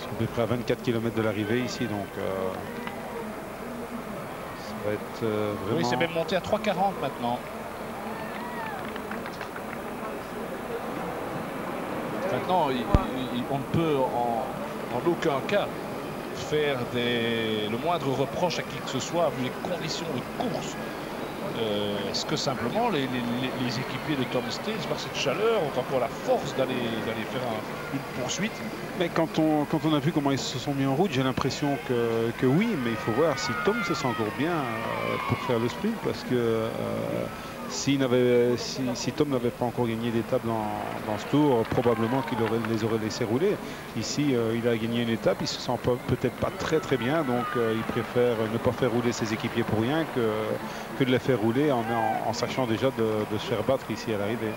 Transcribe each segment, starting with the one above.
à peu près à 24 km de l'arrivée ici, donc ça va être vraiment... Oui, c'est même monté à 3,40 maintenant. Maintenant, on ne peut en aucun cas faire le moindre reproche à qui que ce soit vu les conditions de course. Est-ce que simplement les équipiers de Tom Steels, par cette chaleur, ont encore la force d'aller faire une poursuite? Mais quand on a vu comment ils se sont mis en route, j'ai l'impression que oui, mais il faut voir si Tom se sent encore bien pour faire le sprint, parce que si Tom n'avait pas encore gagné d'étape dans ce tour, probablement qu'il les aurait laissés rouler. Ici, il a gagné une étape, il se sent peut-être pas très bien, donc il préfère ne pas faire rouler ses équipiers pour rien que de les faire rouler en sachant déjà de se faire battre ici à l'arrivée.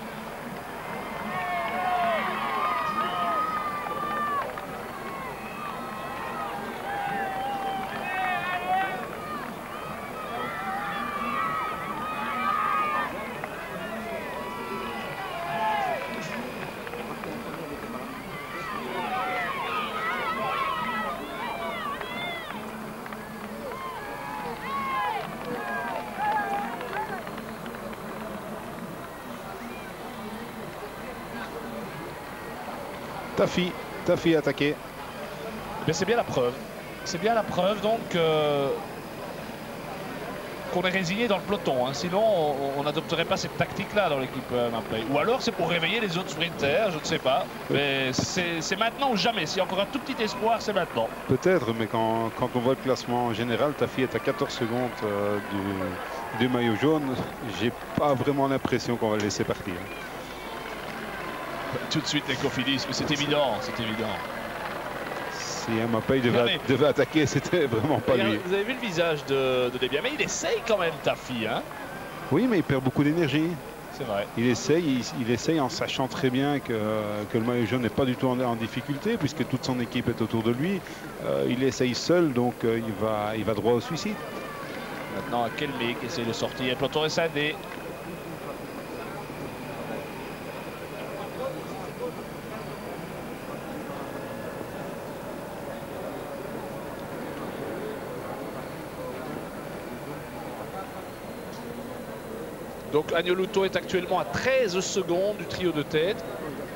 Tafi attaqué. Mais c'est bien la preuve. C'est bien la preuve donc qu'on est résigné dans le peloton. Hein. Sinon, on n'adopterait pas cette tactique-là dans l'équipe Mapei. Ou alors c'est pour réveiller les autres sprinters, je ne sais pas. Mais c'est maintenant ou jamais. S'il y a encore un tout petit espoir, c'est maintenant. Peut-être, mais quand on voit le classement général, Tafi est à 14 secondes du maillot jaune. J'ai pas vraiment l'impression qu'on va le laisser partir. Tout de suite les Cofidis, mais c'est évident, c'est évident. Si Mapei devait attaquer, c'était vraiment pas lui. Vous avez vu le visage de Debia, mais il essaye quand même, Tafi. Hein? Oui, mais il perd beaucoup d'énergie. C'est vrai. Il essaye en sachant très bien que le maillot jaune n'est pas du tout en difficulté, puisque toute son équipe est autour de lui. Il essaye seul, donc il va droit au suicide. Maintenant, Kelme qui essaie de sortir. Peloton est scindé. Donc Agnolouto est actuellement à 13 secondes du trio de tête.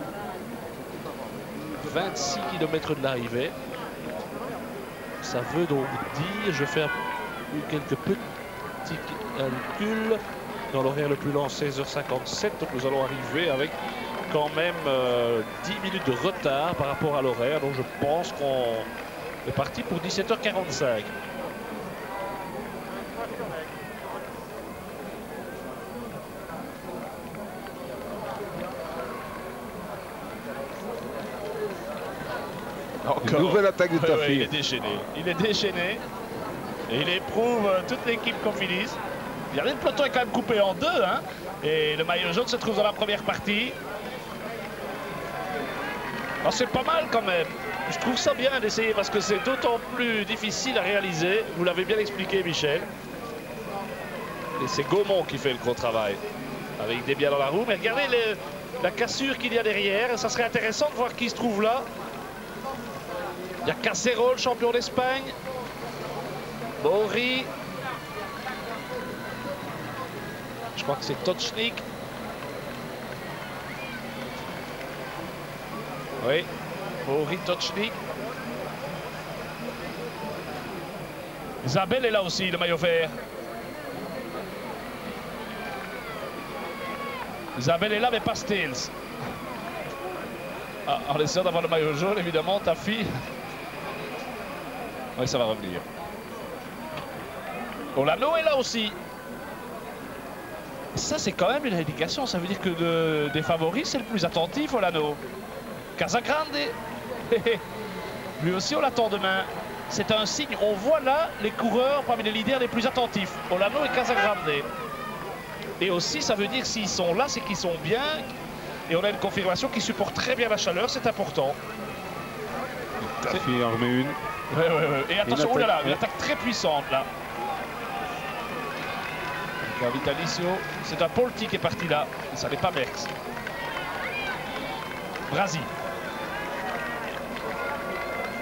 26 km de l'arrivée. Ça veut donc dire, je vais faire quelques petits calculs. Dans l'horaire le plus lent, 16h57. Donc nous allons arriver avec quand même 10 minutes de retard par rapport à l'horaire. Donc je pense qu'on est parti pour 17h45. Encore. Nouvelle attaque de Tafi. Il est déchaîné. Il est déchaîné. Et il éprouve toute l'équipe Cofidis. Regardez, le peloton est quand même coupé en deux. Hein, et le maillot jaune se trouve dans la première partie. C'est pas mal quand même. Je trouve ça bien d'essayer parce que c'est d'autant plus difficile à réaliser. Vous l'avez bien expliqué, Michel. Et c'est Gaumont qui fait le gros travail. Avec Debia dans la roue. Mais regardez la cassure qu'il y a derrière. Ça serait intéressant de voir qui se trouve là. Il y a Cacerol, champion d'Espagne. Bouri. Je crois que c'est Tocznik. Oui, Bouri, Tocznik. Zabel est là aussi, le maillot vert. Zabel est là, mais pas Steels. Ah, en essayant d'avoir le maillot jaune, évidemment, Tafi. Oui, ça va revenir. Olano est là aussi. Ça, c'est quand même une indication. Ça veut dire que des favoris, c'est le plus attentif, Olano. Casagrande. Lui aussi, on l'attend demain. C'est un signe. On voit là les coureurs parmi les leaders les plus attentifs. Olano et Casagrande. Et aussi, ça veut dire s'ils sont là, c'est qu'ils sont bien. Et on a une confirmation qui supporte très bien la chaleur. C'est important. Tafi en remet une. Ouais. Et attention, oh là là, une attaque très puissante là. Donc, Vitalicio, c'est un Polti qui est parti là. Et ça n'est pas Merckx. Brasi.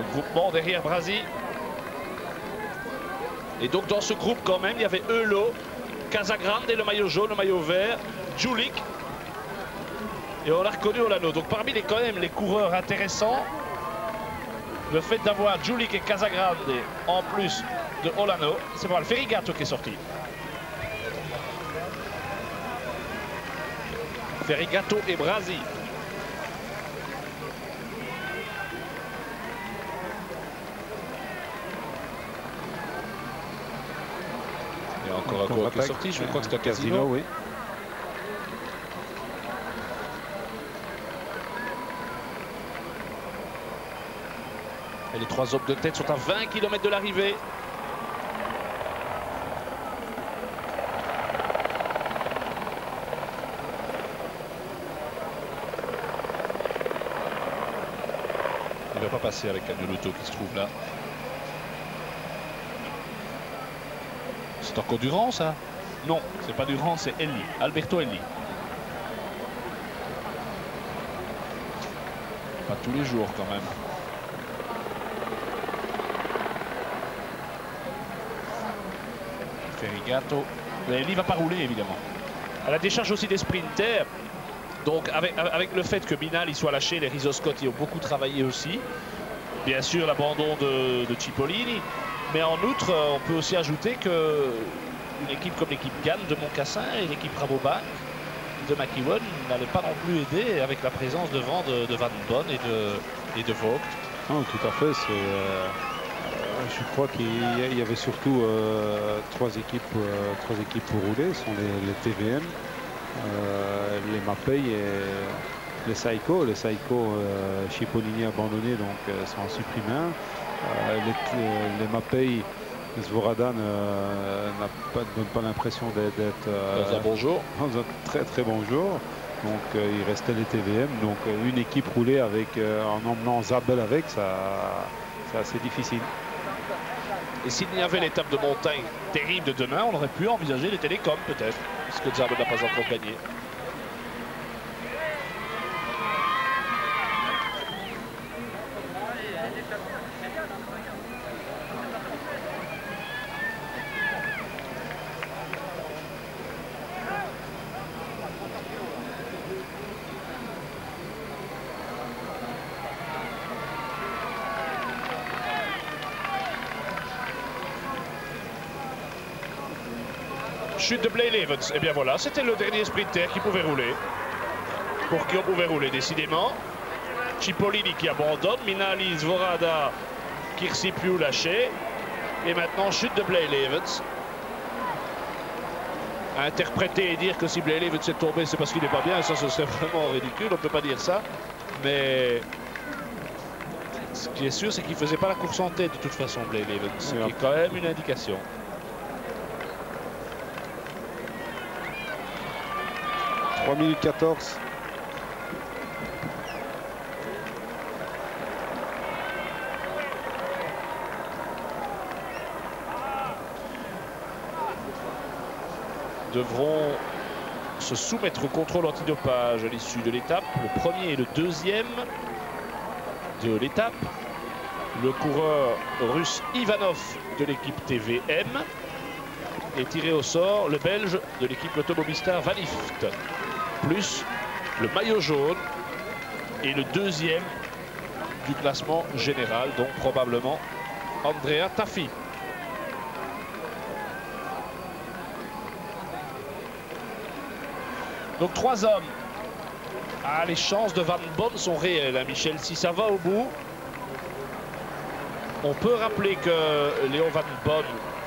groupement derrière Brasi. Et donc dans ce groupe quand même, il y avait Eulo, Casagrande et le maillot jaune, le maillot vert, Julik. Et on a reconnu Olano. Donc parmi les, quand même les coureurs intéressants, le fait d'avoir Julik et Casagrande en plus de Olano, c'est pas le Ferrigato qui est sorti. Ferrigato et Brasi. Il y a encore un coureur qui est sorti, je crois que c'est un Casino. Oui. Et les 3 hommes de tête sont à 20 km de l'arrivée. Il ne va pas passer avec Agnoloto qui se trouve là. C'est encore Durand ça? Non, c'est pas Durand, c'est Elli, Alberto Elli. Pas tous les jours quand même. Ferrigato. Elli va pas rouler évidemment. À la décharge aussi des sprinters. Donc avec le fait que Binal il soit lâché, les Rizzo Scott y ont beaucoup travaillé aussi. Bien sûr l'abandon de Cipollini. Mais en outre, on peut aussi ajouter qu'une équipe comme l'équipe Gann de Moncassin et l'équipe Rabobank de McEwen n'allait pas non plus aider avec la présence devant de Van Bonn et de Vogt. Non, tout à fait. Je crois qu'il y avait surtout 3 équipes pour rouler. Ce sont les TVM, les Mapei et les Saiko. Les Saiko, Cipollini abandonné, donc sont supprimés. Les Mapei, Svoboda ne donne pas l'impression d'être dans un bon jour. Dans un très très bon jour. Donc il restait les TVM. Donc une équipe roulée avec en emmenant Zabel avec, c'est assez difficile. Et s'il y avait l'étape de montagne terrible de demain, on aurait pu envisager les télécoms peut-être, puisque Zabel n'a pas encore gagné. Chute de Blaine Evans. Et bien voilà, c'était le dernier sprinter qui pouvait rouler. Pour qui on pouvait rouler, décidément. Cipollini qui abandonne. Minali, Svoboda, Kirsipiu lâché. Et maintenant, chute de Blaine Evans. Interpréter et dire que si Blaine Evans est tombé, c'est parce qu'il n'est pas bien. Ça, ce serait vraiment ridicule. On ne peut pas dire ça. Mais ce qui est sûr, c'est qu'il ne faisait pas la course en tête de toute façon, Blaine Evans. Ce qui est quand même une indication. 3 minutes 14. Devront se soumettre au contrôle antidopage à l'issue de l'étape. Le premier et le deuxième de l'étape. Le coureur russe Ivanov de l'équipe TVM est tiré au sort le Belge de l'équipe Automovistar Van Ift. Plus le maillot jaune et le deuxième du classement général, donc probablement Andrea Taffi. Donc 3 hommes. Ah, les chances de Van Bonn sont réelles, hein, Michel. Si ça va au bout, on peut rappeler que Léon Van Bonn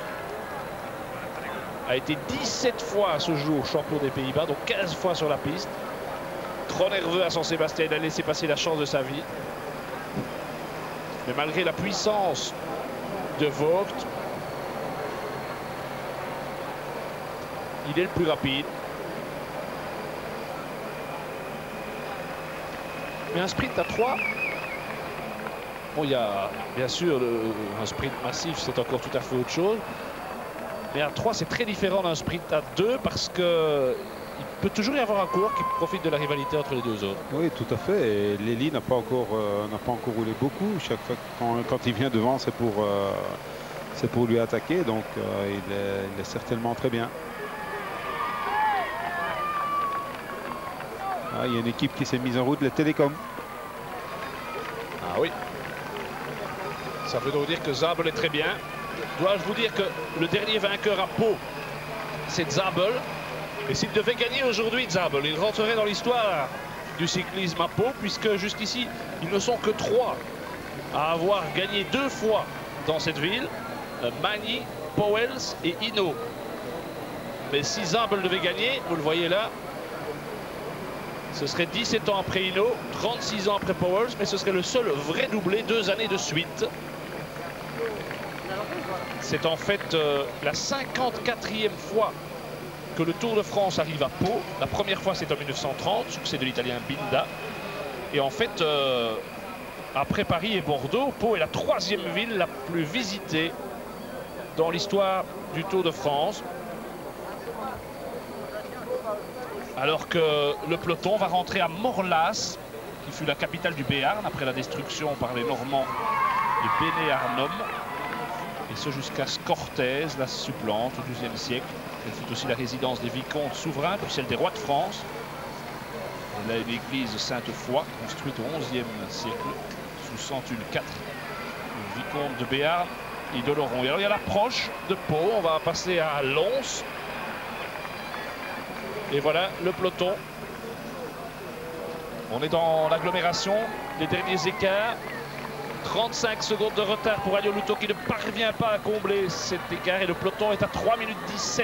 a été 17 fois à ce jour champion des Pays-Bas, donc 15 fois sur la piste. Trop nerveux à San-Sébastien, il a laissé passer la chance de sa vie. Mais malgré la puissance de Vogt, il est le plus rapide. Mais un sprint à 3, bon, il y a bien sûr un sprint massif, c'est encore tout à fait autre chose. Mais à 3, c'est très différent d'un sprint à 2 parce qu'il peut toujours y avoir un coureur qui profite de la rivalité entre les deux autres. Oui, tout à fait. Et Lely n'a pas encore roulé beaucoup. Chaque fois quand il vient devant, c'est pour lui attaquer. Donc il est certainement très bien. Ah, il y a une équipe qui s'est mise en route, les Télécoms. Ah oui. Ça veut donc dire que Zabel est très bien. Dois-je vous dire que le dernier vainqueur à Pau, c'est Zabel. Et s'il devait gagner aujourd'hui, Zabel, il rentrerait dans l'histoire du cyclisme à Pau, puisque jusqu'ici, ils ne sont que 3 à avoir gagné 2 fois dans cette ville. Magny, Pauwels et Hinault. Mais si Zabel devait gagner, vous le voyez là, ce serait 17 ans après Hinault, 36 ans après Pauwels, mais ce serait le seul vrai doublé 2 années de suite. C'est en fait la 54e fois que le Tour de France arrive à Pau. La première fois, c'est en 1930, succès de l'Italien Binda. Et en fait, après Paris et Bordeaux, Pau est la 3e ville la plus visitée dans l'histoire du Tour de France. Alors que le peloton va rentrer à Morlas, qui fut la capitale du Béarn après la destruction par les Normands de Béné-Arnhem. Et ce jusqu'à Scortez, la supplante au XIIe siècle. Elle fut aussi la résidence des vicomtes souverains, puis celle des rois de France. Elle a une église Sainte-Foy, construite au XIe siècle, sous Centune IV, le vicomte de Béarn et d'Oloron. Et alors il y a l'approche de Pau, on va passer à Lons. Et voilà le peloton. On est dans l'agglomération, les derniers écarts. 35 secondes de retard pour Alio Luto qui ne parvient pas à combler cet écart et le peloton est à 3 minutes 17.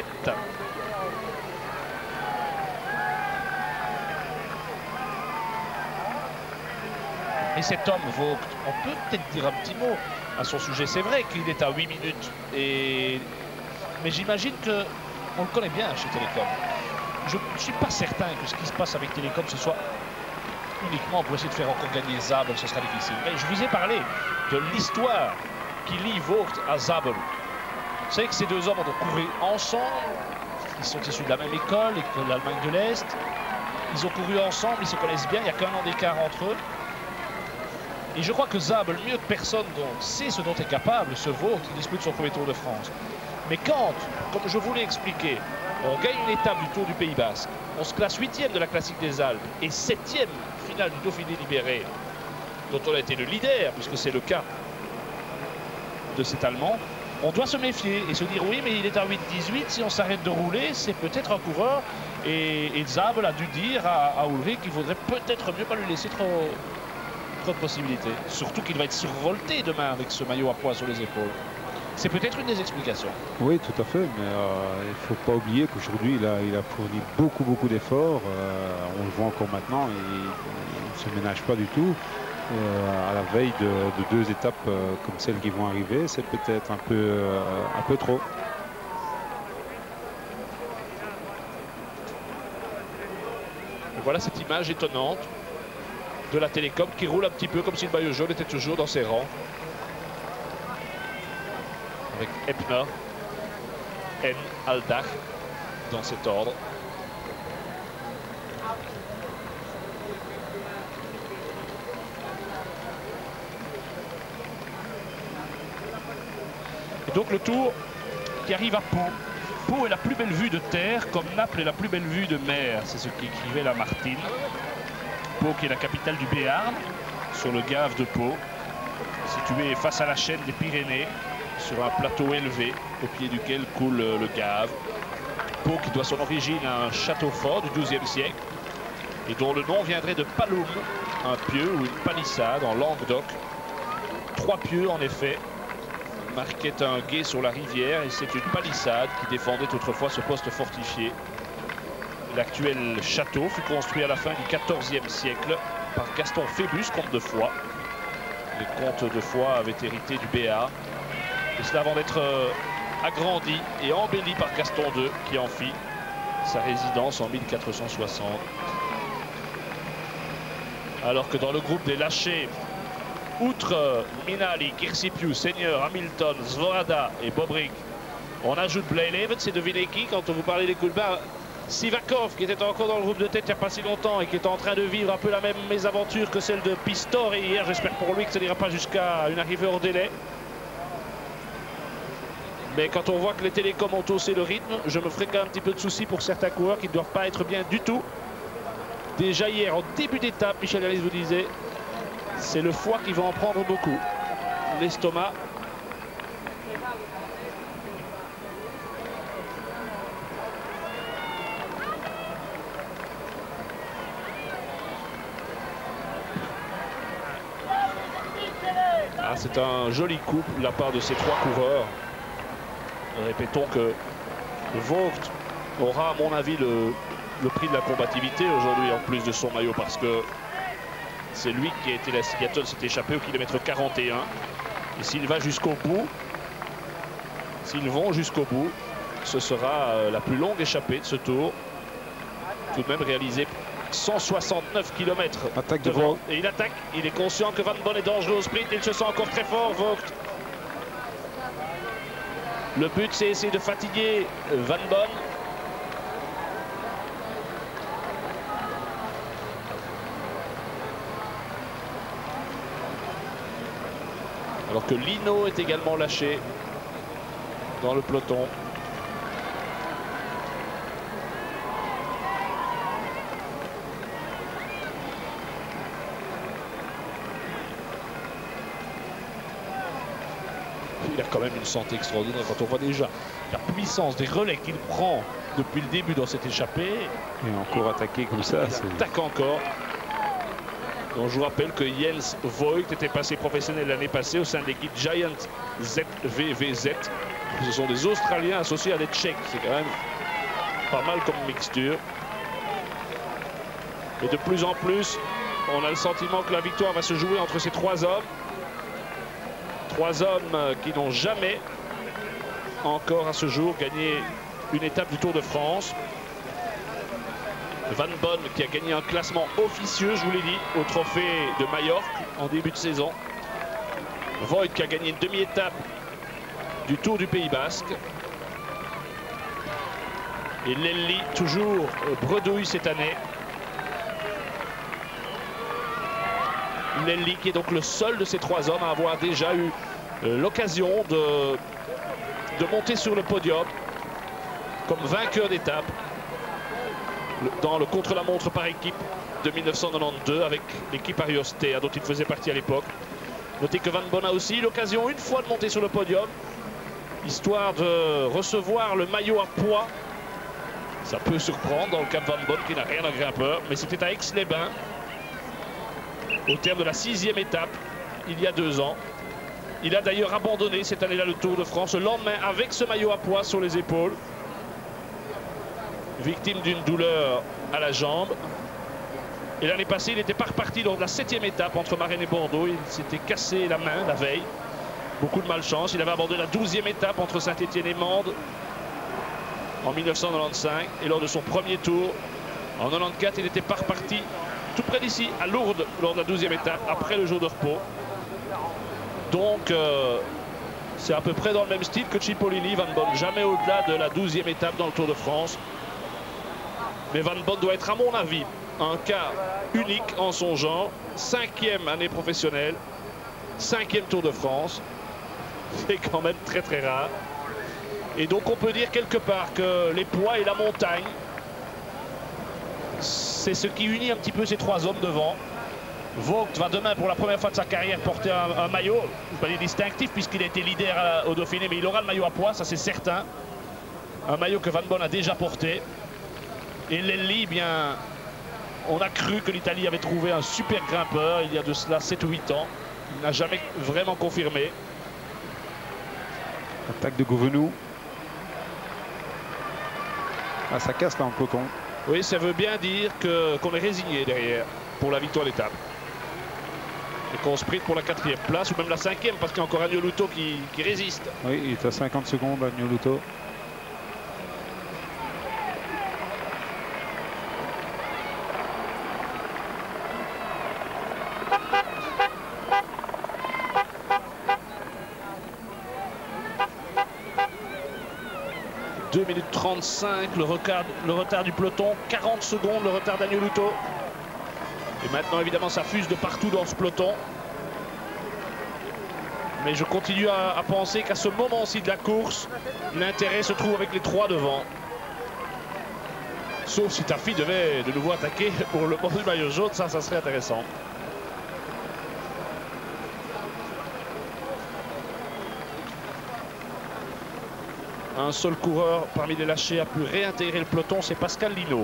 Et cet homme, Vogt, on peut peut-être dire un petit mot à son sujet. C'est vrai qu'il est à 8 minutes. Mais j'imagine qu'on le connaît bien chez Télécom. Je ne suis pas certain que ce qui se passe avec Télécom, ce soit uniquement pour essayer de faire encore gagner Zabel, ce sera difficile. Mais je vous ai parlé de l'histoire qui lie Vogt à Zabel. Vous savez que ces deux hommes ont couru ensemble. Ils sont issus de la même école, l'école d'Allemagne de l'Est. Ils ont couru ensemble, ils se connaissent bien, il n'y a qu'un an d'écart entre eux. Et je crois que Zabel, mieux que personne, sait ce dont est capable ce Vogt qui dispute son premier Tour de France. Mais quand, comme je vous l'ai expliqué, on gagne une étape du Tour du Pays Basque, on se classe 8e de la Classique des Alpes et 7e finale du Dauphiné libéré, dont on a été le leader, puisque c'est le cas de cet Allemand, on doit se méfier et se dire oui, mais il est à 8-18, si on s'arrête de rouler, c'est peut-être un coureur. Et Zabel a dû dire à Ulrich qu'il vaudrait peut-être mieux pas lui laisser trop de possibilités. Surtout qu'il va être survolté demain avec ce maillot à poids sur les épaules. C'est peut-être une des explications. Oui, tout à fait, mais il ne faut pas oublier qu'aujourd'hui, il a fourni beaucoup d'efforts. On le voit encore maintenant, il ne se ménage pas du tout. À la veille de 2 étapes comme celles qui vont arriver, c'est peut-être un peu trop. Et voilà cette image étonnante de la Télécom qui roule un petit peu comme si le maillot jaune était toujours dans ses rangs. Avec Epner, N, Aldach dans cet ordre. Et donc le Tour qui arrive à Pau. Pau est la plus belle vue de terre, comme Naples est la plus belle vue de mer. C'est ce qu'écrivait Lamartine. Pau qui est la capitale du Béarn, sur le gave de Pau, situé face à la chaîne des Pyrénées, sur un plateau élevé au pied duquel coule le Gave. Pau qui doit son origine à un château fort du XIIe siècle et dont le nom viendrait de Palum, un pieu ou une palissade en Languedoc. 3 pieux en effet marquaient un gué sur la rivière et c'est une palissade qui défendait autrefois ce poste fortifié. L'actuel château fut construit à la fin du XIVe siècle par Gaston Phébus, comte de Foix. Les comtes de Foix avaient hérité du Béarn. Et cela avant d'être agrandi et embelli par Gaston II, qui en fit sa résidence en 1460. Alors que dans le groupe des lâchés, outre Minali, Kirsipiu, Seigneur, Hamilton, Zvorada et Bobrick, on ajoute Blyleven. C'est devinez qui quand on vous parlait des coups de barre. Sivakov, qui était encore dans le groupe de tête il n'y a pas si longtemps et qui est en train de vivre un peu la même mésaventure que celle de Pistor et hier. J'espère pour lui que ça n'ira pas jusqu'à une arrivée hors délai. Mais quand on voit que les télécoms ont haussé le rythme, je me ferai quand même un petit peu de soucis pour certains coureurs qui ne doivent pas être bien du tout. Déjà hier, en début d'étape, Michel Alice vous disait, c'est le foie qui va en prendre beaucoup. L'estomac. Ah, c'est un joli coup de la part de ces trois coureurs. Répétons que Vogt aura, à mon avis, le prix de la combativité aujourd'hui, en plus de son maillot, parce que c'est lui qui a été l'instigateur de s'est échappé au kilomètre 41. Et s'il va jusqu'au bout, s'ils vont jusqu'au bout, ce sera la plus longue échappée de ce tour. Tout de même réalisé 169 km. Attaque de Vogt. Et il attaque. Il est conscient que Van Bonn est dangereux au sprint. Il se sent encore très fort, Vogt. Le but, c'est essayer de fatiguer Van Bonn. Alors que Lino est également lâché dans le peloton. Il a quand même une santé extraordinaire quand on voit déjà la puissance des relais qu'il prend depuis le début dans cette échappée. Et encore attaqué comme ça. Il attaque encore. Donc, je vous rappelle que Jens Voigt était passé professionnel l'année passée au sein de l'équipe Giant ZVVZ. Ce sont des Australiens associés à des Tchèques. C'est quand même pas mal comme mixture. Et de plus en plus, on a le sentiment que la victoire va se jouer entre ces trois hommes. Trois hommes qui n'ont jamais encore à ce jour gagné une étape du Tour de France. Van Bonn qui a gagné un classement officieux, je vous l'ai dit, au trophée de Majorque en début de saison. Voigt qui a gagné une demi-étape du Tour du Pays Basque. Et Lelli toujours bredouille cette année. Lelli qui est donc le seul de ces trois hommes à avoir déjà eu l'occasion de monter sur le podium comme vainqueur d'étape dans le contre-la-montre par équipe de 1992 avec l'équipe Ariostea dont il faisait partie à l'époque. Notez que Van Bonn a aussi l'occasion une fois de monter sur le podium, histoire de recevoir le maillot à poids. Ça peut surprendre dans le cas de Van Bonn qui n'a rien à grimpeur, mais c'était à Aix-les-Bains au terme de la 6e étape il y a 2 ans. Il a d'ailleurs abandonné cette année-là le Tour de France le lendemain avec ce maillot à poids sur les épaules. Victime d'une douleur à la jambe. Et l'année passée, il n'était pas reparti lors de la 7e étape entre Marennes et Bordeaux. Il s'était cassé la main la veille. Beaucoup de malchance. Il avait abandonné la 12e étape entre Saint-Étienne et Mende en 1995. Et lors de son premier tour, en 94, il n'était pas reparti tout près d'ici, à Lourdes, lors de la 12e étape, après le jour de repos. Donc, c'est à peu près dans le même style que Cipollini, Van Bonn. Jamais au-delà de la 12e étape dans le Tour de France. Mais Van Bonn doit être, à mon avis, un cas unique en son genre. 5e année professionnelle, 5e Tour de France. C'est quand même très très rare. Et donc on peut dire quelque part que les poids et la montagne, c'est ce qui unit un petit peu ces trois hommes devant. Vogt va demain pour la première fois de sa carrière porter un maillot, je ne vais pas dire distinctif puisqu'il a été leader au Dauphiné, mais il aura le maillot à poids, ça c'est certain. Un maillot que Van Bonn a déjà porté. Et Lelli, bien, on a cru que l'Italie avait trouvé un super grimpeur il y a de cela 7 ou 8 ans. Il n'a jamais vraiment confirmé. Attaque de Gouvenou. Ah, ça casse là en peloton. Oui, ça veut bien dire qu'on est résigné derrière pour la victoire d'étape. Et qu'on sprint pour la 4e place ou même la 5e parce qu'il y a encore Agno Luto qui résiste. Oui, il est à 50 secondes, Agno Luto. 2 minutes 35, le retard du peloton, 40 secondes, le retard d'Agneluto. Et maintenant, évidemment, ça fuse de partout dans ce peloton. Mais je continue à penser qu'à ce moment-ci de la course, l'intérêt se trouve avec les 3 devant. Sauf si Tafi devait de nouveau attaquer pour le port du maillot jaune, ça serait intéressant. Un seul coureur parmi les lâchés a pu réintégrer le peloton, c'est Pascal Lino.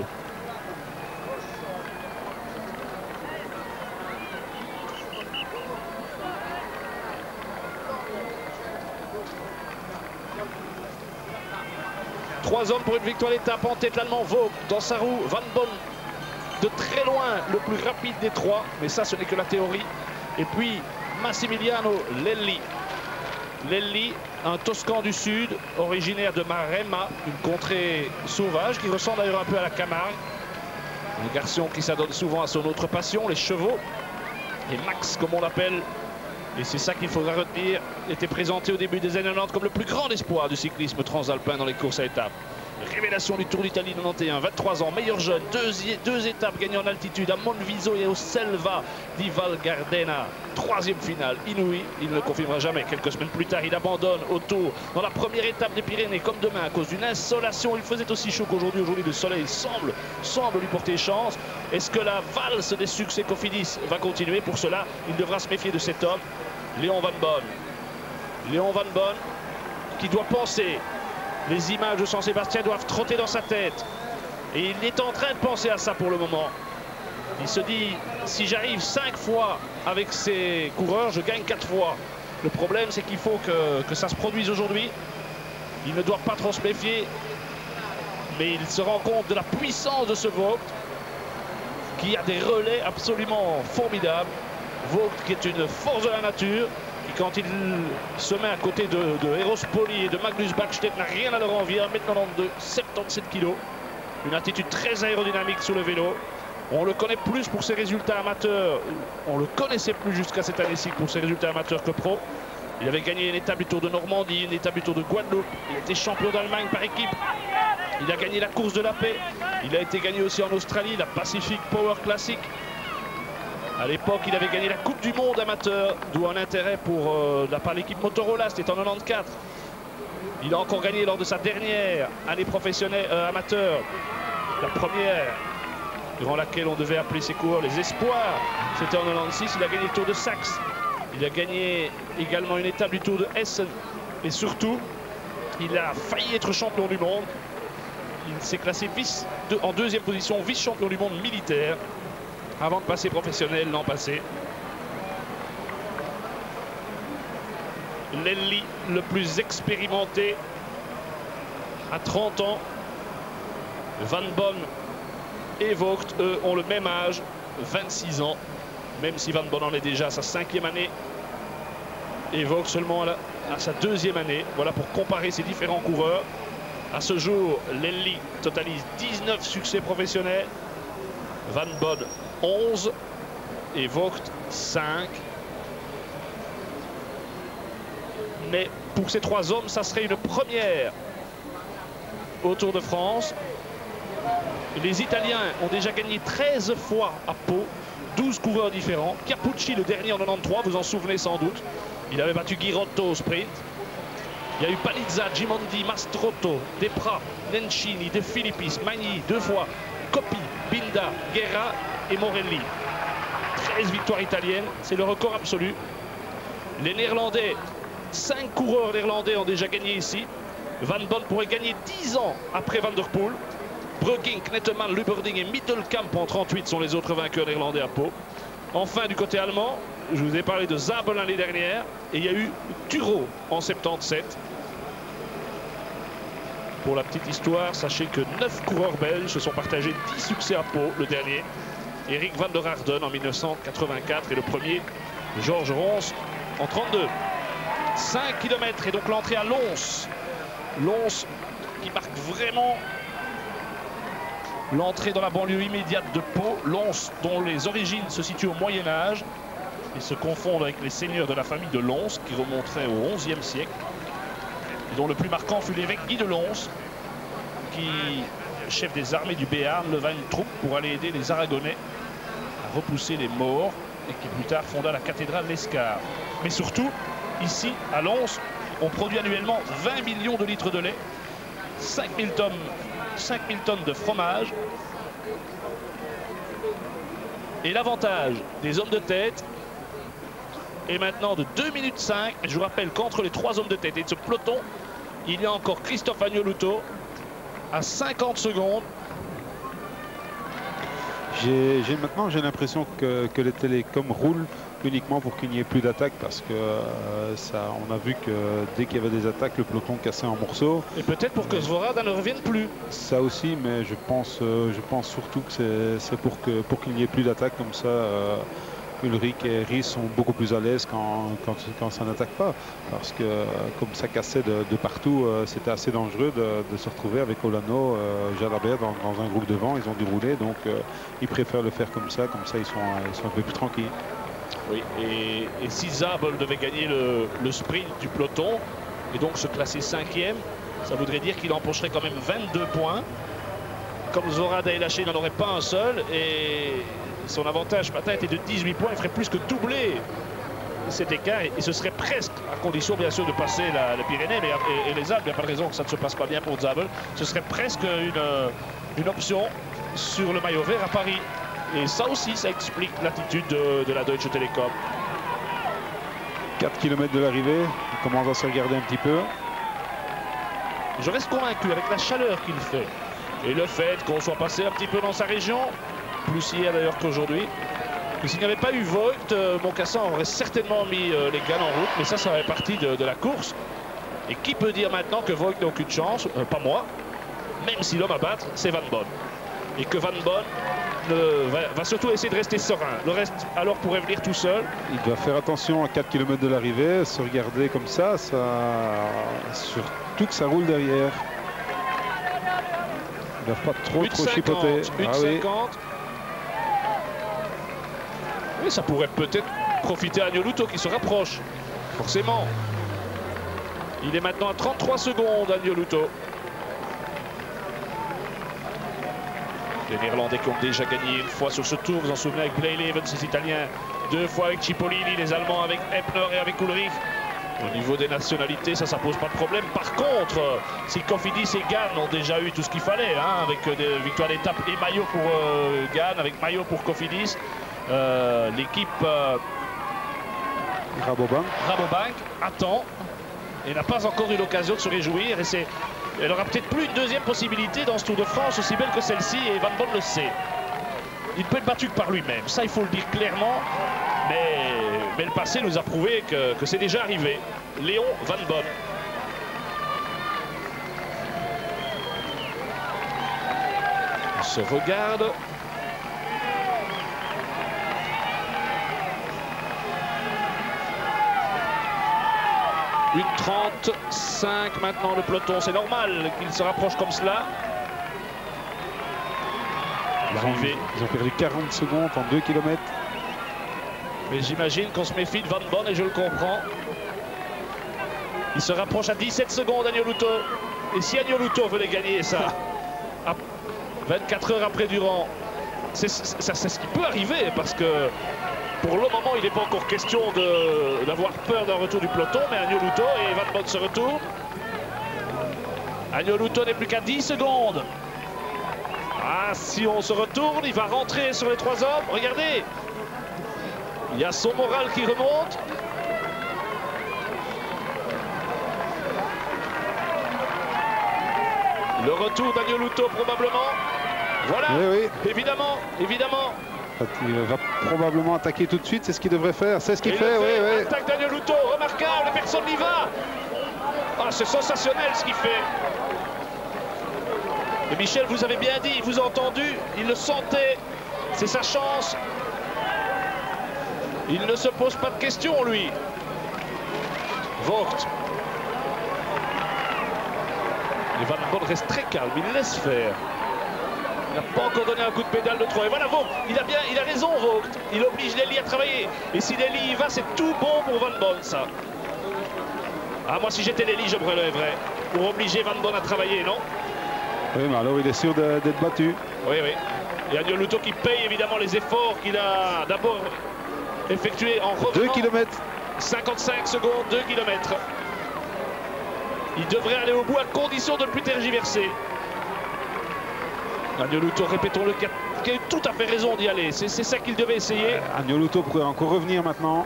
Trois hommes pour une victoire d'étape en tête, l'Allemand Vogt dans sa roue, Van Bonn de très loin le plus rapide des 3, mais ça ce n'est que la théorie. Et puis Massimiliano Lelli. Lelli, un Toscan du Sud, originaire de Maremma, une contrée sauvage qui ressemble d'ailleurs un peu à la Camargue. Un garçon qui s'adonne souvent à son autre passion, les chevaux. Et Max, comme on l'appelle, et c'est ça qu'il faudra retenir, était présenté au début des années 90 comme le plus grand espoir du cyclisme transalpin dans les courses à étapes. Révélation du Tour d'Italie 91, 23 ans, meilleur jeune, deux étapes gagnées en altitude à Monviso et au Selva di Val Gardena. Troisième finale, inouï, il ne le confirmera jamais. Quelques semaines plus tard, il abandonne au Tour dans la première étape des Pyrénées, comme demain, à cause d'une insolation. Il faisait aussi chaud qu'aujourd'hui. Aujourd'hui, le soleil semble lui porter chance. Est-ce que la valse des succès Cofidis va continuer? Pour cela, il devra se méfier de cet homme, Léon Van Bonn. Léon Van Bonn qui doit penser. Les images de San Sébastien doivent trotter dans sa tête. Et il est en train de penser à ça pour le moment. Il se dit, si j'arrive 5 fois avec ces coureurs, je gagne 4 fois. Le problème, c'est qu'il faut que ça se produise aujourd'hui. Il ne doit pas trop se méfier. Mais il se rend compte de la puissance de ce Vogt, qui a des relais absolument formidables. Vogt qui est une force de la nature. Et quand il se met à côté de Eros Poli et de Magnus Bachstedt, n'a rien à leur envier, 1m92, 77 kg. Une attitude très aérodynamique sur le vélo. On le connaît plus pour ses résultats amateurs. On le connaissait plus jusqu'à cette année-ci pour ses résultats amateurs que pro. Il avait gagné une étape du Tour de Normandie, une étape du Tour de Guadeloupe. Il était champion d'Allemagne par équipe. Il a gagné la course de la paix. Il a été gagné aussi en Australie, la Pacific Power Classic. À l'époque, il avait gagné la Coupe du Monde amateur, d'où un intérêt pour la part de l'équipe Motorola, c'était en 94. Il a encore gagné lors de sa dernière année professionnelle amateur, la première durant laquelle on devait appeler ses coureurs les espoirs. C'était en 96, il a gagné le Tour de Saxe. Il a gagné également une étape du Tour de Essen. Et surtout, il a failli être champion du monde. Il s'est classé en deuxième position, vice-champion du monde militaire, avant de passer professionnel l'an passé. Lelli, le plus expérimenté, à 30 ans. Van Bonn et Vogt, eux, ont le même âge, 26 ans. Même si Van Bonn en est déjà à sa 5e année. Et Vogt seulement à sa 2e année. Voilà pour comparer ces différents coureurs. À ce jour, Lelli totalise 19 succès professionnels. Van Bonn 11 et Vogt 5. Mais pour ces 3 hommes, ça serait une première au Tour de France. Les Italiens ont déjà gagné 13 fois à Pau, 12 coureurs différents. Capucci, le dernier en 93, vous en souvenez sans doute. Il avait battu Girotto au sprint. Il y a eu Palizza, Gimondi, Mastrotto, Depra, Nencini, De Filippis, Magny 2 fois, Coppi, Binda, Guerra et Morelli. 13 victoires italiennes, c'est le record absolu. Les Néerlandais, 5 coureurs néerlandais ont déjà gagné ici. Van Bonn pourrait gagner 10 ans après Van der Poel. Breukink, Knettemann, Luberding et Mittelkamp en 38 sont les autres vainqueurs néerlandais à Pau. Enfin, du côté allemand, je vous ai parlé de Zabel l'année dernière et il y a eu Thuro en 77. Pour la petite histoire, sachez que 9 coureurs belges se sont partagés 10 succès à Pau, le dernier. Eric van der Harden en 1984 et le premier, Georges Rons en 32. 5 km et donc l'entrée à Lons. Lons qui marque vraiment l'entrée dans la banlieue immédiate de Pau. Lons dont les origines se situent au Moyen-Âge et se confondent avec les seigneurs de la famille de Lons qui remonteraient au XIe siècle. Et dont le plus marquant fut l'évêque Guy de Lons. qui, chef des armées du Béarn, leva une troupe pour aller aider les Aragonais à repousser les Maures et qui plus tard fonda la cathédrale d'Escar. Mais surtout, ici, à Lons, on produit annuellement 20 millions de litres de lait, 5000 tonnes de fromage. Et l'avantage des hommes de tête est maintenant de 2 minutes 5. Je vous rappelle qu'entre les 3 hommes de tête et de ce peloton, il y a encore Christophe Agnolouto à 50 secondes. Maintenant, j'ai l'impression que les télécoms roulent uniquement pour qu'il n'y ait plus d'attaque, parce que on a vu que dès qu'il y avait des attaques, le peloton cassait en morceaux. Et peut-être pour que Svorada ne revienne plus. Ça aussi, mais je pense surtout que c'est pour qu'il n'y ait plus d'attaque, comme ça. Ulrich et Ries sont beaucoup plus à l'aise quand ça n'attaque pas, parce que comme ça cassait de partout, c'était assez dangereux de se retrouver avec Olano, Jalabert dans un groupe devant. Ils ont dû rouler, donc ils préfèrent le faire comme ça ils sont un peu plus tranquilles. Oui, et si Zabel devait gagner le sprint du peloton et donc se classer 5e, ça voudrait dire qu'il empocherait quand même 22 points. Comme Svorada est lâché, il n'en aurait pas un seul, et son avantage ce matin était de 18 points. Il ferait plus que doubler cet écart, et ce serait presque, à condition bien sûr de passer les Pyrénées et les Alpes. Il n'y a pas de raison que ça ne se passe pas bien pour Zabel. Ce serait presque une option sur le maillot vert à Paris. Et ça aussi, ça explique l'attitude de la Deutsche Telekom. 4 km de l'arrivée, il commence à se regarder un petit peu. Je reste convaincu avec la chaleur qu'il fait et le fait qu'on soit passé un petit peu dans sa région, plus hier d'ailleurs qu'aujourd'hui, que s'il n'y avait pas eu Voigt, Moncassin aurait certainement mis les Gannes en route, mais ça fait partie de la course. Et qui peut dire maintenant que Voigt n'a aucune chance? Pas moi, même si l'homme à battre, c'est Van Bonn. Et que Van Bonn va surtout essayer de rester serein. Le reste alors pourrait venir tout seul. Il doit faire attention à 4 km de l'arrivée, se regarder comme ça, surtout que ça roule derrière. Il ne doit pas trop chipoter. 1,50. Oui, ça pourrait peut-être profiter à Agnolouto qui se rapproche, forcément. Il est maintenant à 33 secondes, Agnolouto. Les Néerlandais qui ont déjà gagné une fois sur ce tour, vous en souvenez avec Blaine Evans, les Italiens, 2 fois avec Cipollini, les Allemands avec Eppner et avec Ulrich. Au niveau des nationalités, ça pose pas de problème. Par contre, si Cofidis et Gann ont déjà eu tout ce qu'il fallait, hein, avec des victoires d'étape et maillot pour Gann, avec maillot pour Cofidis, l'équipe Rabobank attend et n'a pas encore eu l'occasion de se réjouir. Et elle aura peut-être plus une deuxième possibilité dans ce Tour de France aussi belle que celle-ci, et Van Bonn le sait. Il ne peut être battu que par lui-même, ça il faut le dire clairement, mais le passé nous a prouvé que c'est déjà arrivé. Léon Van Bonn. On se regarde. Une 35 maintenant le peloton, c'est normal qu'il se rapproche comme cela. Ils ont perdu 40 secondes en 2 km. Mais j'imagine qu'on se méfie de Van Bonn et je le comprends. Il se rapproche à 17 secondes, Agnolouto. Et si Agnolouto veut les gagner, ça, à 24 heures après Durand, c'est ce qui peut arriver, parce que pour le moment, il n'est pas encore question d'avoir peur d'un retour du peloton, mais Agnolouto et Van Bonn se retournent. Agnolouto n'est plus qu'à 10 secondes. Ah, si on se retourne, il va rentrer sur les 3 hommes. Regardez, il y a son moral qui remonte. Le retour d'Agnolouto probablement. Voilà, oui. Évidemment. Il va probablement attaquer tout de suite, c'est ce qu'il devrait faire, c'est ce qu'il fait, oui. Attaque d'Agnolouto, remarquable, personne n'y va. Ah, c'est sensationnel ce qu'il fait. Et Michel, vous avez bien dit, il vous a entendu, il le sentait, c'est sa chance. Il ne se pose pas de questions, lui. Vogt. Et Van Bonn reste très calme, il laisse faire. Il n'a pas encore donné un coup de pédale de trop. Et voilà Vogt, il a raison Vogt. Il oblige Lely à travailler. Et si Lely y va, c'est tout bon pour Van Bonn, ça. Ah, moi si j'étais Lely, je me relèverais pour obliger Van Bonn à travailler, non? Oui, mais alors il est sûr d'être battu. Oui, oui. Et Agnew Luto qui paye évidemment les efforts qu'il a d'abord effectués en revenant. 2 km. 55 secondes, 2 km. Il devrait aller au bout à condition de ne plus tergiverser. Agnew Luto, répétons-le, qui a eu tout à fait raison d'y aller. C'est ça qu'il devait essayer. Agnew Luto pourrait encore revenir maintenant.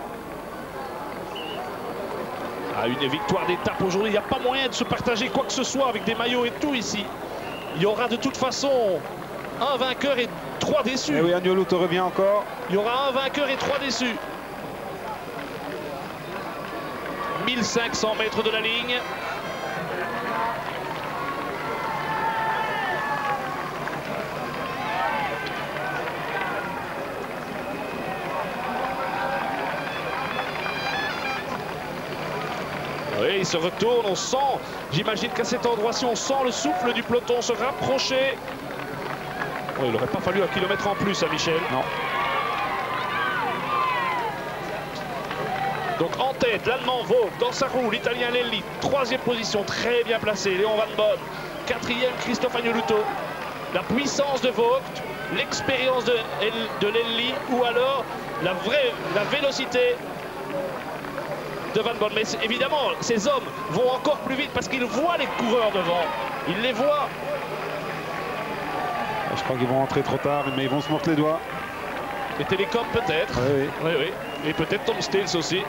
À une victoire d'étape aujourd'hui, il n'y a pas moyen de se partager quoi que ce soit avec des maillots et tout ici. Il y aura de toute façon un vainqueur et 3 déçus. Et oui, Agnew Luto revient encore. Il y aura un vainqueur et 3 déçus. 1500 mètres de la ligne. Oui, il se retourne, on sent, j'imagine qu'à cet endroit-ci, on sent le souffle du peloton se rapprocher. Oh, il n'aurait pas fallu 1 kilomètre en plus à Michel. Non. Donc en tête, l'Allemand Vogt, dans sa roue, l'Italien Lelli, 3e position, très bien placé, Léon Van Bonn, 4e, Christophe Agnew Luto. La puissance de Vogt, l'expérience de Lelli, ou alors la vélocité de Van Bonn. Mais évidemment, ces hommes vont encore plus vite parce qu'ils voient les coureurs devant. Ils les voient. Je crois qu'ils vont entrer trop tard, mais ils vont se mordre les doigts. Les télécoms peut-être. Oui, oui, oui. Et peut-être Tom Stills aussi.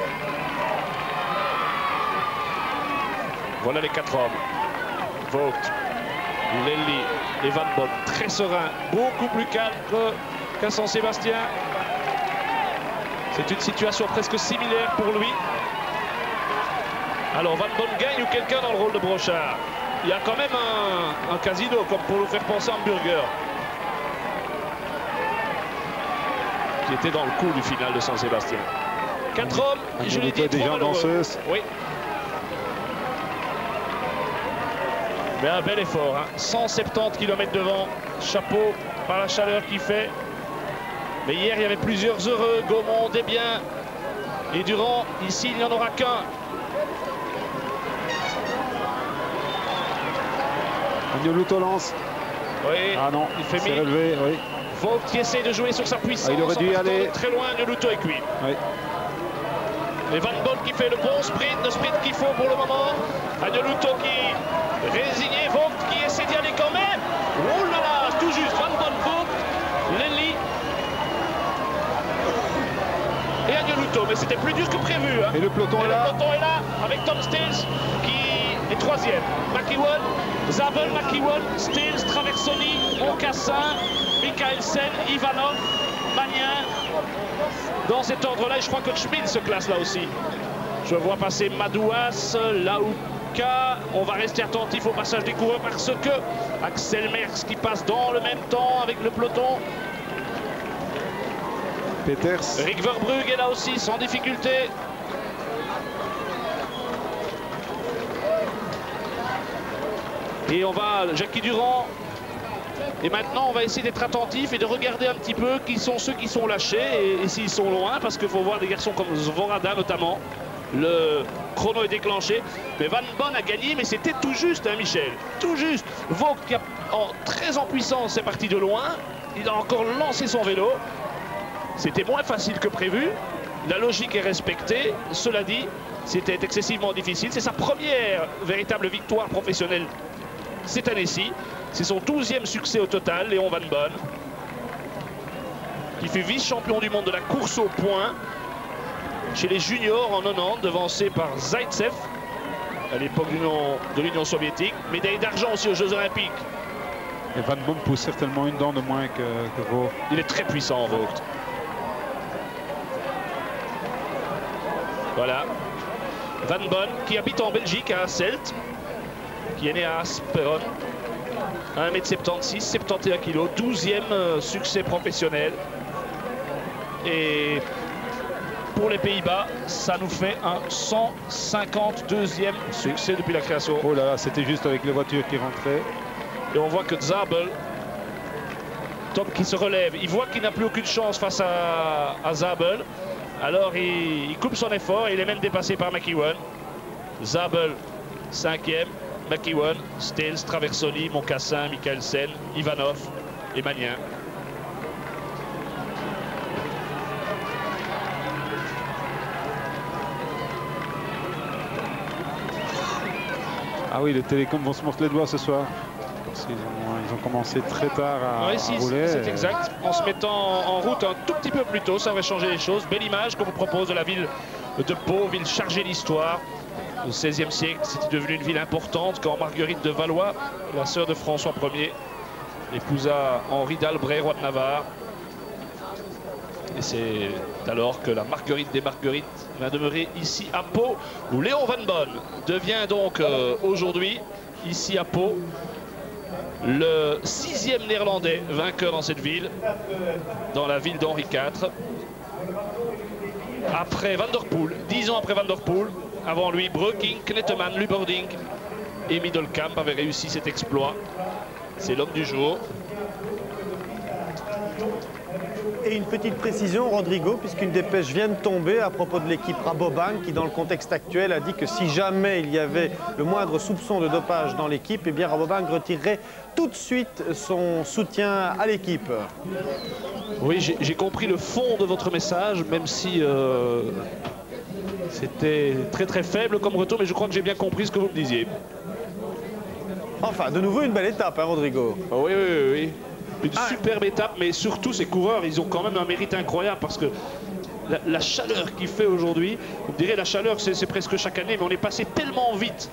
Voilà les 4 hommes. Vogt, Lelli et Van Bonn. Très serein, beaucoup plus calme qu'à Saint-Sébastien. C'est une situation presque similaire pour lui. Alors Van Bonn gagne ou quelqu'un dans le rôle de Brochard? Il y a quand même un casino comme pour nous faire penser à Hamburger, qui était dans le coup du final de Saint-Sébastien. 4 hommes, je l'ai dit, 3 malheureux. Oui. Mais un bel effort, hein. 170 km devant, chapeau par la chaleur qu'il fait. Mais hier, il y avait plusieurs heureux, Gaumont, Desbiens et Durand. Ici, il n'y en aura qu'un. Agnew Luto lance. Oui, ah non, il fait relevé, oui. Vogt qui essaie de jouer sur sa puissance. Il aurait dû aller très loin, Agnew Luto est cuit. Oui. Et Van Bonn qui fait le bon sprint, le sprint qu'il faut pour le moment. Agnew Luto qui résigné, Vogt qui essaie d'y aller quand même. Oh là là, tout juste, Van Bonn, Vogt, Lelli et Agnew Luto. Mais c'était plus dur que prévu. Hein. Et le peloton est là. Le peloton est là avec Tom Stills qui est 3e. McEwen, Zabel, McEwen, Stills, Traversoni, Moncassin, Mikkelsen, Ivanov, Magnin. Dans cet ordre-là, et je crois que Schmid se classe là aussi. Je vois passer Madouas, Lauka. On va rester attentif au passage des coureurs parce que Axel Merckx qui passe dans le même temps avec le peloton. Peters. Rick Verbrugge est là aussi sans difficulté. Et on va, Jackie Durand. Et maintenant, on va essayer d'être attentif et de regarder un petit peu qui sont ceux qui sont lâchés et s'ils sont loin, parce qu'il faut voir des garçons comme Zvorada notamment. Le chrono est déclenché. Mais Van Bonn a gagné, mais c'était tout juste, hein, Michel. Tout juste. Vogt, qui très en puissance, est parti de loin. Il a encore lancé son vélo. C'était moins facile que prévu. La logique est respectée. Cela dit, c'était excessivement difficile. C'est sa première véritable victoire professionnelle cette année-ci. C'est son 12e succès au total, Léon Van Bonn, qui fut vice-champion du monde de la course au point chez les juniors en 90, devancé par Zaitsev à l'époque de l'Union soviétique. Médaille d'argent aussi aux Jeux Olympiques. Et Van Bonn pousse certainement une dent de moins que Vogt. Il est très puissant, Vogt. Voilà. Van Bonn, qui habite en Belgique, à Celt, qui est né à Asperon. 1m76, 71 kg, 12e succès professionnel. Et pour les Pays-Bas, ça nous fait un 152e succès depuis la création. Oh là là, c'était juste avec les voitures qui rentraient. Et on voit que Zabel, Tom qui se relève, il voit qu'il n'a plus aucune chance face à Zabel. Alors il coupe son effort et il est même dépassé par McEwen. Zabel, 5e. McEwen, Stels, Traversoni, Moncassin, Mikkelsen, Ivanov et Magnin. Ah oui, les télécoms vont se morcer les doigts ce soir. Parce qu'ils ont commencé très tard à rouler. C'est exact. En se mettant en route un tout petit peu plus tôt, ça aurait changé les choses. Belle image qu'on vous propose de la ville de Pau, ville chargée d'histoire. Au XVIe siècle, c'était devenu une ville importante quand Marguerite de Valois, la sœur de François Ier, épousa Henri d'Albret, roi de Navarre. Et c'est alors que la Marguerite des Marguerites va demeurer ici à Pau, où Léon Van Bonn devient donc aujourd'hui, ici à Pau, le 6e néerlandais vainqueur dans cette ville, dans la ville d'Henri IV. Après Van der Poel, 10 ans après Van der Poel, avant lui Breking, Knetemann, Luberding et Middelkamp avaient réussi cet exploit. C'est l'homme du jour. Et une petite précision, Rodrigo, puisqu'une dépêche vient de tomber à propos de l'équipe Rabobank, qui dans le contexte actuel a dit que si jamais il y avait le moindre soupçon de dopage dans l'équipe, eh bien Rabobank retirerait tout de suite son soutien à l'équipe. Oui, j'ai compris le fond de votre message, même si c'était très très faible comme retour, mais je crois que j'ai bien compris ce que vous me disiez. Enfin, de nouveau une belle étape, hein, Rodrigo. Oh, oui. Une superbe étape, mais surtout ces coureurs, ils ont quand même un mérite incroyable parce que la chaleur qu'il fait aujourd'hui, on dirait la chaleur c'est presque chaque année, mais on est passé tellement vite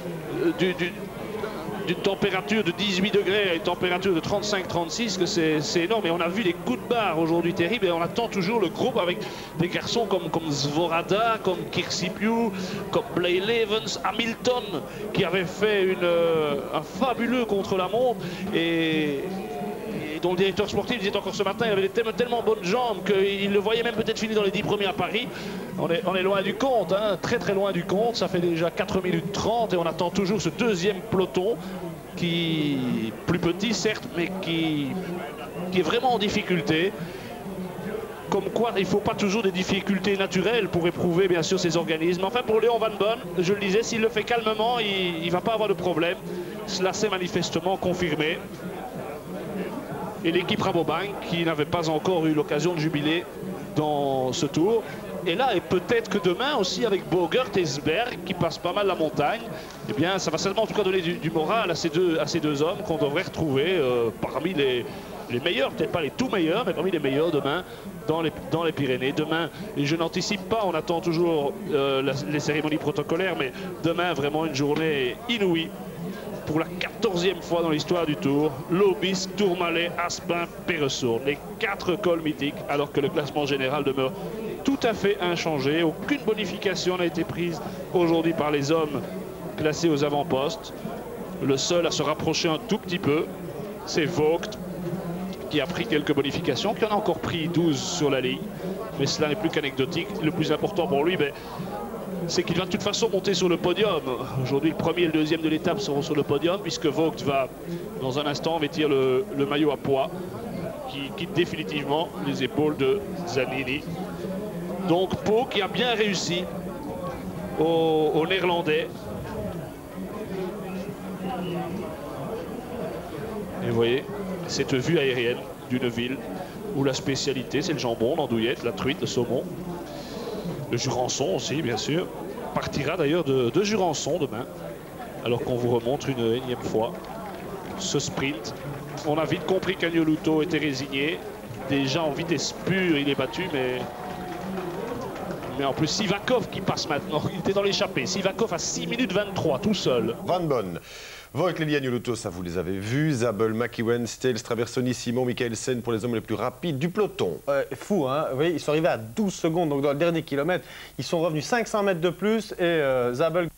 d'une température de 18 degrés à une température de 35-36 que c'est énorme. Et on a vu des coups de barre aujourd'hui terribles et on attend toujours le groupe avec des garçons comme Zvorada, comme Kirsipiu, comme Blaine Evans, Hamilton qui avait fait un fabuleux contre-la-montre et dont le directeur sportif disait encore ce matin, il avait tellement bonnes jambes qu'il le voyait même peut-être finir dans les 10 premiers à Paris. On est loin du compte, hein, très très loin du compte. Ça fait déjà 4 minutes 30 et on attend toujours ce deuxième peloton qui, plus petit certes, mais qui est vraiment en difficulté. Comme quoi, il ne faut pas toujours des difficultés naturelles pour éprouver bien sûr ces organismes. Enfin, pour Léon Van Bonn, je le disais, s'il le fait calmement, il ne va pas avoir de problème. Cela s'est manifestement confirmé. Et l'équipe Rabobank qui n'avait pas encore eu l'occasion de jubiler dans ce tour. Et là, et peut-être que demain aussi avec Bogert et Sberg qui passent pas mal la montagne, eh bien ça va certainement en tout cas donner du moral à ces deux hommes qu'on devrait retrouver parmi les meilleurs, peut-être pas les tout meilleurs, mais parmi les meilleurs demain dans les Pyrénées. Demain, et je n'anticipe pas, on attend toujours les cérémonies protocolaires, mais demain vraiment une journée inouïe. Pour la 14e fois dans l'histoire du Tour, Lobis, Tourmalet, Aspin, Péressourne. Les 4 cols mythiques, alors que le classement général demeure tout à fait inchangé. Aucune bonification n'a été prise aujourd'hui par les hommes classés aux avant-postes. Le seul à se rapprocher un tout petit peu, c'est Vogt, qui a pris quelques bonifications, qui en a encore pris 12 sur la ligne. Mais cela n'est plus qu'anecdotique. Le plus important pour lui, c'est qu'il va de toute façon monter sur le podium. Aujourd'hui, le premier et le deuxième de l'étape seront sur le podium, puisque Vogt va, dans un instant, vêtir le maillot à pois, qui quitte définitivement les épaules de Zanini. Donc, Pau qui a bien réussi aux Néerlandais. Et vous voyez, cette vue aérienne d'une ville où la spécialité, c'est le jambon, l'andouillette, la truite, le saumon. Le Jurançon aussi, bien sûr. Partira d'ailleurs de Jurançon demain, alors qu'on vous remontre une énième fois ce sprint. On a vite compris qu'Agneluto était résigné. Déjà en vitesse pure, il est battu, mais en plus Sivakov qui passe maintenant. Il était dans l'échappée. Sivakov à 6 minutes 23, tout seul. Van Bonn. Vogt, Lely, Agneluto, ça vous les avez vus. Zabel, McEwen, Stels, Traversoni, Simon, Mikkelsen pour les hommes les plus rapides du peloton. Fou, hein. Vous voyez, ils sont arrivés à 12 secondes, donc dans le dernier kilomètre, ils sont revenus 500 mètres de plus et Zabel